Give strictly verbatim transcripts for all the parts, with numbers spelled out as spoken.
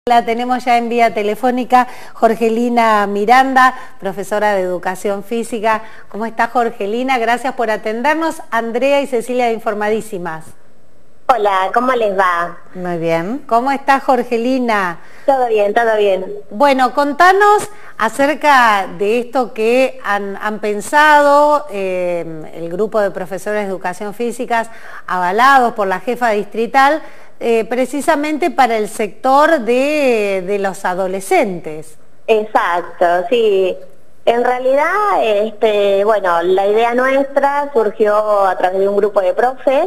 La tenemos ya en vía telefónica, Jorgelina Miranda, profesora de Educación Física. ¿Cómo está, Jorgelina? Gracias por atendernos. Andrea y Cecilia de Informadísimas. Hola, ¿cómo les va? Muy bien. ¿Cómo está, Jorgelina? Todo bien, todo bien. Bueno, contanos acerca de esto que han, han pensado eh, el grupo de profesores de Educación Física avalados por la jefa distrital, Eh, precisamente para el sector de, de los adolescentes. Exacto, sí. En realidad, este, bueno, la idea nuestra surgió a través de un grupo de profes,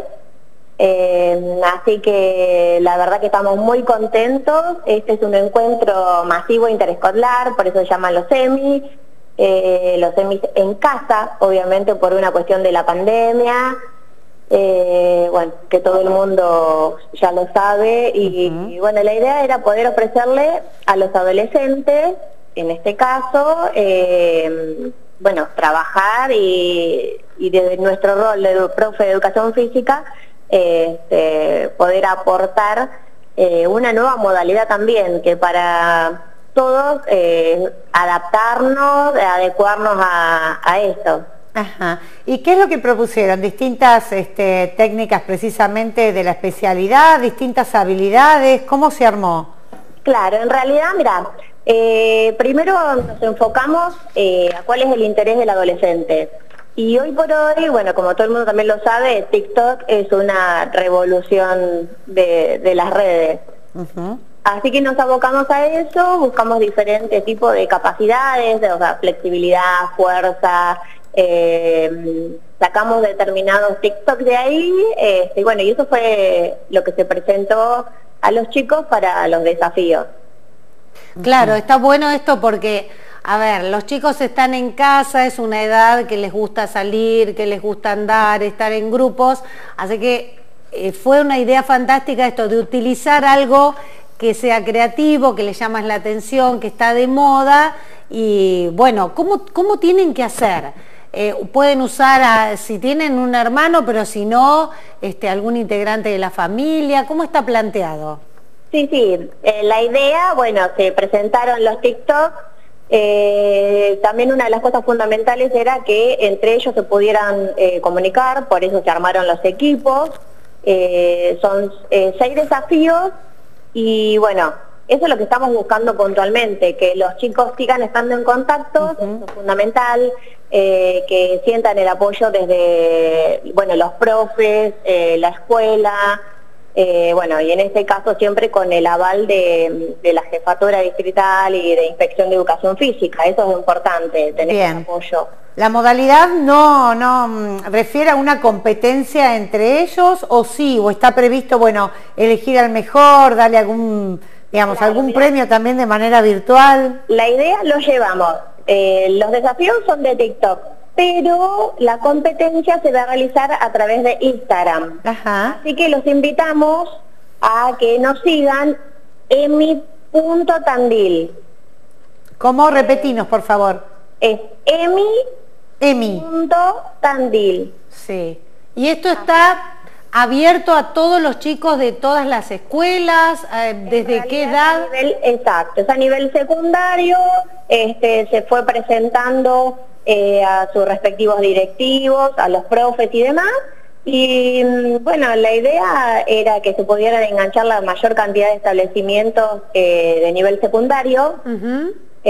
eh, así que la verdad que estamos muy contentos. Este es un encuentro masivo interescolar, por eso se llaman los semis, eh, los semis en casa, obviamente por una cuestión de la pandemia. Eh, bueno, que todo el mundo ya lo sabe y, uh-huh. y bueno, la idea era poder ofrecerle a los adolescentes, en este caso, eh, bueno, trabajar y, y desde nuestro rol de profe de Educación Física, eh, este, poder aportar eh, una nueva modalidad también, que para todos eh, adaptarnos, adecuarnos a, a esto. Ajá. ¿Y qué es lo que propusieron? ¿Distintas este, técnicas precisamente de la especialidad, distintas habilidades? ¿Cómo se armó? Claro, en realidad, mira, eh, primero nos enfocamos eh, a cuál es el interés del adolescente. Y hoy por hoy, bueno, como todo el mundo también lo sabe, TikTok es una revolución de, de las redes. Uh-huh. Así que nos abocamos a eso, buscamos diferentes tipos de capacidades, de, o sea, flexibilidad, fuerza. Eh, sacamos determinados TikTok de ahí, eh, y bueno, y eso fue lo que se presentó a los chicos para los desafíos. Claro, está bueno esto porque, a ver, los chicos están en casa, es una edad que les gusta salir, que les gusta andar, estar en grupos, así que eh, fue una idea fantástica esto de utilizar algo que sea creativo, que les llama la atención, que está de moda, y bueno, ¿cómo, cómo tienen que hacer? Eh, pueden usar, a, si tienen un hermano, pero si no, este, algún integrante de la familia. ¿Cómo está planteado? Sí, sí. Eh, la idea, bueno, se presentaron los TikTok. Eh, también una de las cosas fundamentales era que entre ellos se pudieran eh, comunicar, por eso se armaron los equipos. Eh, son eh, seis desafíos y bueno, eso es lo que estamos buscando puntualmente, que los chicos sigan estando en contacto, uh-huh. Eso es fundamental. Eh, que sientan el apoyo desde, bueno, los profes, eh, la escuela, eh, bueno, y en este caso siempre con el aval de, de la jefatura distrital y de Inspección de Educación Física. Eso es importante, tener Bien. el apoyo. ¿La modalidad no, no refiere a una competencia entre ellos o sí, o está previsto, bueno, elegir al mejor, darle algún, digamos, claro, algún mira, premio también de manera virtual? La idea lo llevamos. Eh, los desafíos son de TikTok, pero la competencia se va a realizar a través de Instagram. Ajá. Así que los invitamos a que nos sigan emi punto tandil. ¿Cómo? Repetinos, por favor. Es emi. Emi. Punto tandil. Sí. Y esto está abierto a todos los chicos de todas las escuelas, eh, ¿desde qué edad? A nivel, exacto, es a nivel secundario, este, se fue presentando eh, a sus respectivos directivos, a los profes y demás, y bueno, la idea era que se pudieran enganchar la mayor cantidad de establecimientos eh, de nivel secundario, uh-huh.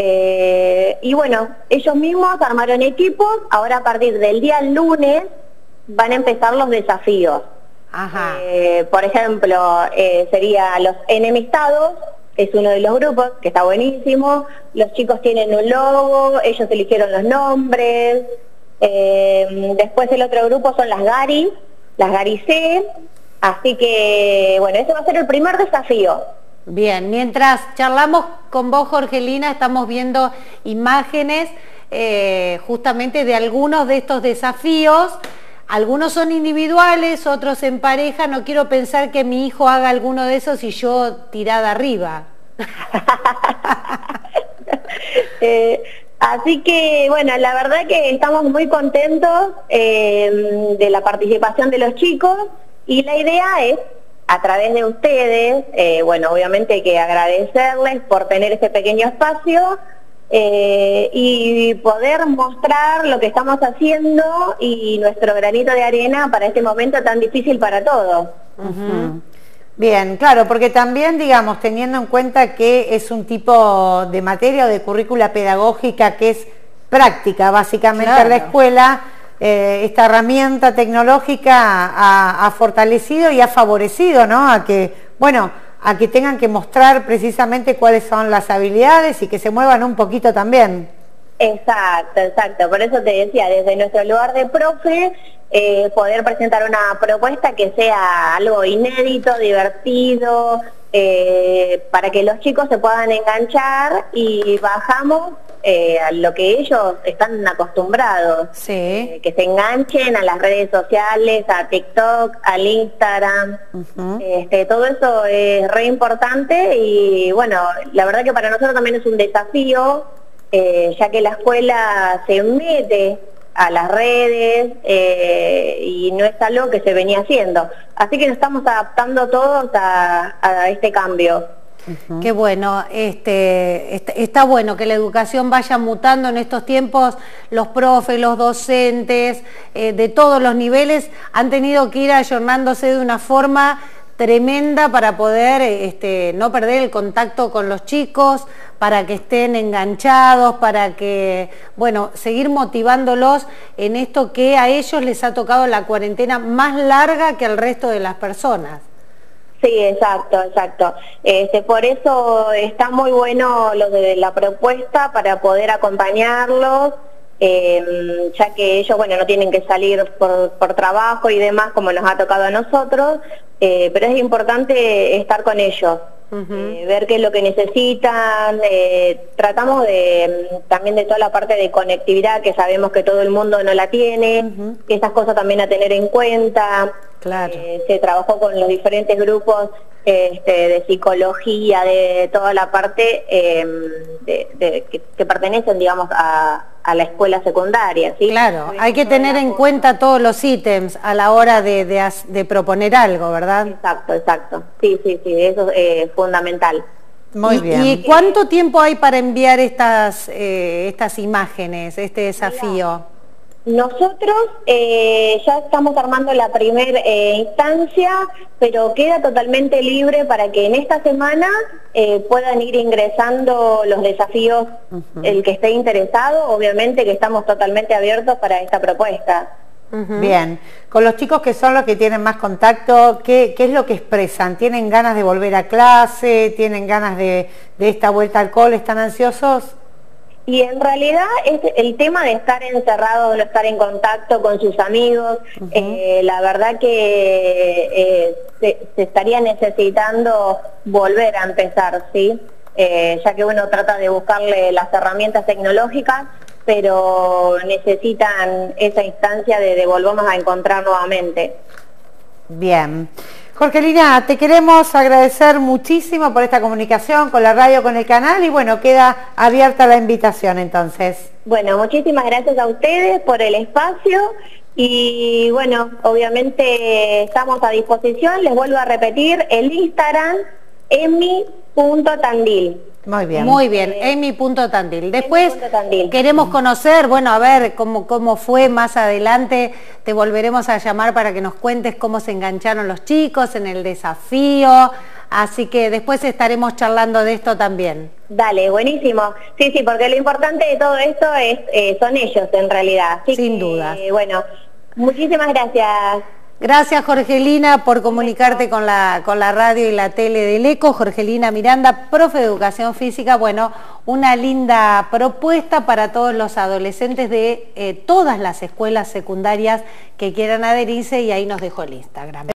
eh, y bueno, ellos mismos armaron equipos, ahora a partir del día lunes van a empezar los desafíos. Ajá. Eh, por ejemplo, eh, sería los enemistados, es uno de los grupos, que está buenísimo. Los chicos tienen un logo, ellos eligieron los nombres. Eh, después el otro grupo son las Gari, las Gari C. Así que, bueno, ese va a ser el primer desafío. Bien, mientras charlamos con vos, Jorgelina, estamos viendo imágenes eh, justamente de algunos de estos desafíos. Algunos son individuales, otros en pareja. No quiero pensar que mi hijo haga alguno de esos y yo tirada arriba. eh, así que, bueno, la verdad que estamos muy contentos eh, de la participación de los chicos y la idea es a través de ustedes, eh, bueno, obviamente hay que agradecerles por tener este pequeño espacio eh, y poder mostrar lo que estamos haciendo y nuestro granito de arena para este momento tan difícil para todos. Uh-huh. Bien, claro, porque también, digamos, teniendo en cuenta que es un tipo de materia o de currícula pedagógica que es práctica, básicamente, claro, en la escuela, eh, esta herramienta tecnológica ha, ha fortalecido y ha favorecido, ¿no?, a que, bueno, a que tengan que mostrar precisamente cuáles son las habilidades y que se muevan un poquito también. Exacto, exacto. Por eso te decía, desde nuestro lugar de profe, eh, poder presentar una propuesta que sea algo inédito, divertido, eh, para que los chicos se puedan enganchar y bajamos eh, a lo que ellos están acostumbrados. Sí. Eh, que se enganchen a las redes sociales, a TikTok, al Instagram. Uh-huh. este, todo eso es re importante y bueno, la verdad que para nosotros también es un desafío. Eh, ya que la escuela se mete a las redes eh, y no es algo que se venía haciendo. Así que nos estamos adaptando todos a, a este cambio. Uh-huh. Qué bueno, este, está, está bueno que la educación vaya mutando en estos tiempos. Los profes, los docentes, eh, de todos los niveles han tenido que ir ayornándose de una forma tremenda para poder este, no perder el contacto con los chicos, para que estén enganchados, para que, bueno, seguir motivándolos en esto que a ellos les ha tocado la cuarentena más larga que al resto de las personas. Sí, exacto, exacto. Este, por eso está muy bueno lo de la propuesta para poder acompañarlos, eh, ya que ellos, bueno, no tienen que salir por, por trabajo y demás como nos ha tocado a nosotros, eh, pero es importante estar con ellos. Uh-huh. eh, ver qué es lo que necesitan, eh, tratamos de también de toda la parte de conectividad que sabemos que todo el mundo no la tiene, uh-huh, que esas cosas también a tener en cuenta. Claro. Eh, se trabajó con los diferentes grupos este, de psicología, de toda la parte eh, de, de, que, que pertenecen, digamos, a, a la escuela secundaria, ¿sí? Claro, hay que tener en cuenta todos los ítems a la hora de, de, de proponer algo, ¿verdad? Exacto, exacto. Sí, sí, sí, eso es eh, fundamental. Muy y, bien. ¿Y cuánto tiempo hay para enviar estas, eh, estas imágenes, este desafío? Nosotros eh, ya estamos armando la primera eh, instancia, pero queda totalmente libre para que en esta semana eh, puedan ir ingresando los desafíos. Uh-huh. El que esté interesado, obviamente que estamos totalmente abiertos para esta propuesta. Uh-huh. Bien, con los chicos que son los que tienen más contacto, ¿qué, qué es lo que expresan? ¿Tienen ganas de volver a clase? ¿Tienen ganas de, de esta vuelta al cole? ¿Están ansiosos? Y en realidad es el tema de estar encerrado, de no estar en contacto con sus amigos, uh-huh, eh, la verdad que eh, se, se estaría necesitando volver a empezar, ¿sí? Eh, ya que uno trata de buscarle las herramientas tecnológicas, pero necesitan esa instancia de, de volvamos a encontrar nuevamente. Bien. Jorgelina, te queremos agradecer muchísimo por esta comunicación con la radio, con el canal y bueno, queda abierta la invitación entonces. Bueno, muchísimas gracias a ustedes por el espacio y bueno, obviamente estamos a disposición, les vuelvo a repetir, el Instagram emi punto tandil. Muy bien. Muy bien, eh, emi punto tandil. Después Tandil. Queremos conocer, bueno, a ver cómo, cómo fue más adelante, te volveremos a llamar para que nos cuentes cómo se engancharon los chicos en el desafío, así que después estaremos charlando de esto también. Dale, buenísimo. Sí, sí, porque lo importante de todo esto es eh, son ellos en realidad. Así Sin que, duda. Eh, bueno, muchísimas gracias. Gracias, Jorgelina, por comunicarte con la, con la radio y la tele del ECO. Jorgelina Miranda, profe de Educación Física. Bueno, una linda propuesta para todos los adolescentes de eh, todas las escuelas secundarias que quieran adherirse y ahí nos dejó el Instagram.